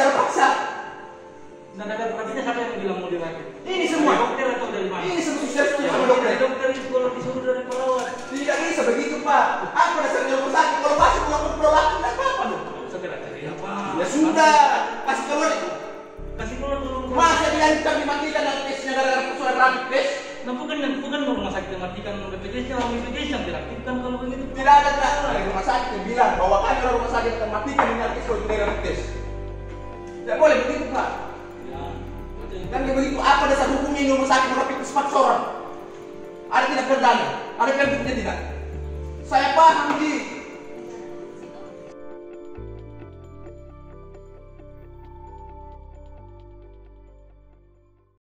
secara paksa. Dan ada berarti siapa yang bilang mau dirakit? Ini semua. Dokter atau dari mana? Ini semua sudah setuju Ya, sama dokter. dokter itu kalau disuruh dari perawat. Tidak bisa begitu Pak. Aku dasar di rumah sakit kalau masih melakukan prolaktin tidak apa-apa dong. Segera cari apa? Ya sudah, kasih keluar. Kasih keluar dulu. Masa diancam dimatikan dan tesnya gara-gara persoalan rapid test? Nah bukan rumah sakit yang matikan BPJS, orang BPJS yang dirakitkan kalau begitu. Tidak ada Pak. Dari rumah sakit yang bilang bahwa kami orang rumah sakit akan matikan dengan tes kalau tidak rapid test. Tidak boleh begitu Pak. Ya, betul. Kan kayak begitu apa dasar hukumnya ini rumah sakit rapid test paksa orang? Ada tidak perdana? Ada yang buktinya tidak? Saya paham Ji.